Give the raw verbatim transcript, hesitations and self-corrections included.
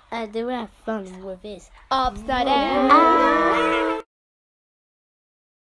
Uh, they will have fun with this upside down.